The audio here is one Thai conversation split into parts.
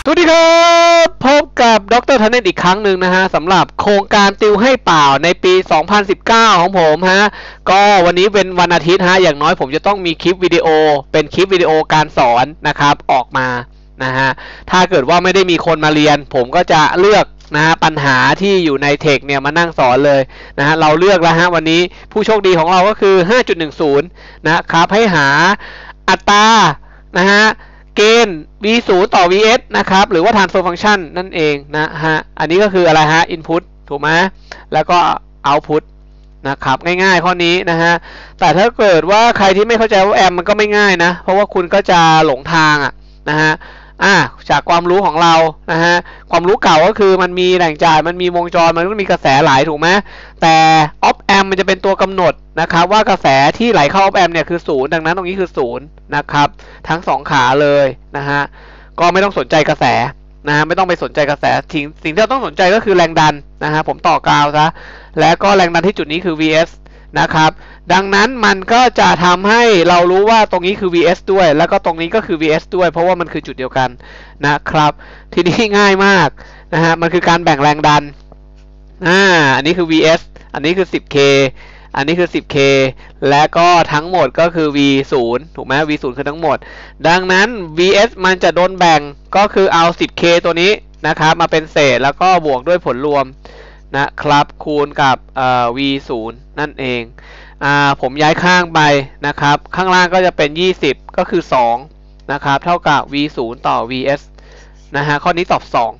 สวัสดีครับพบกับดร.ธเนศอีกครั้งหนึ่งนะฮะสำหรับโครงการติวให้เปล่าในปี 2019 ของผมฮะก็วันนี้เป็นวันอาทิตย์ฮะอย่างน้อยผมจะต้องมีคลิปวิดีโอเป็นคลิปวิดีโอการสอนนะครับออกมานะฮะถ้าเกิดว่าไม่ได้มีคนมาเรียนผมก็จะเลือกนะฮะปัญหาที่อยู่ในเทคเนี่ยมานั่งสอนเลยนะฮะเราเลือกแล้วฮะวันนี้ผู้โชคดีของเราก็คือ 5.10 นะครับให้หาอัตรานะฮะเกณฑ์ v0 ต่อ vs นะครับหรือว่า transfer function นั่นเองนะฮะอันนี้ก็คืออะไรฮะ input ถูกไหมแล้วก็ output นะครับง่ายๆข้อนี้นะฮะแต่ถ้าเกิดว่าใครที่ไม่เข้าใจว่าแอมมันก็ไม่ง่ายนะเพราะว่าคุณก็จะหลงทางนะฮะจากความรู้ของเรานะฮะความรู้เก่าก็คือมันมีแหล่งจ่ายมันมีวงจรมันต้องมีกระแสไหลถูกไหมแต่ op amp มันจะเป็นตัวกำหนดนะครับว่ากระแสที่ไหลเข้า op amp เนี่ยคือ0ดังนั้นตรงนี้คือ0นะครับทั้ง2ขาเลยนะฮะก็ไม่ต้องสนใจกระแสนะฮะไม่ต้องไปสนใจกระแสสิ่งที่เราต้องสนใจก็คือแรงดันนะฮะผมต่อกาวซะและก็แรงดันที่จุดนี้คือ vs นะครับดังนั้นมันก็จะทำให้เรารู้ว่าตรงนี้คือ vs ด้วยแล้วก็ตรงนี้ก็คือ vs ด้วยเพราะว่ามันคือจุดเดียวกันนะครับทีนี้ง่ายมากนะฮะมันคือการแบ่งแรงดันอันนี้คือ vs อันนี้คือ 10k อันนี้คือ 10k และก็ทั้งหมดก็คือ v0 ถูกไหม v0 คือทั้งหมดดังนั้น vs มันจะโดนแบ่งก็คือเอา 10k ตัวนี้นะครับมาเป็นเศษแล้วก็บวกด้วยผลรวมนะครับคูณกับv0 นั่นเองผมย้ายข้างไปนะครับข้างล่างก็จะเป็น20ก็คือ2นะครับเท่ากับ v0 ต่อ vs นะฮะข้อนี้ตอบ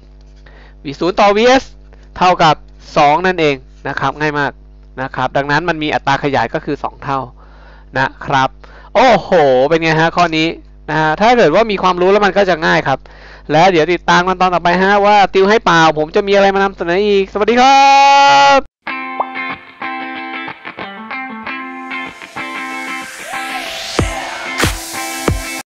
2 v0 ต่อ vs เท่ากับ2นั่นเองนะครับง่ายมากนะครับดังนั้นมันมีอัตราขยายก็คือ2เท่านะครับโอ้โหเป็นไงฮะข้อนี้นะฮะถ้าเกิดว่ามีความรู้แล้วมันก็จะง่ายครับแล้วเดี๋ยวติดตามกันตอนต่อไปฮะว่าติวให้เปล่าผมจะมีอะไรมานำเสนออีกสวัสดีครับ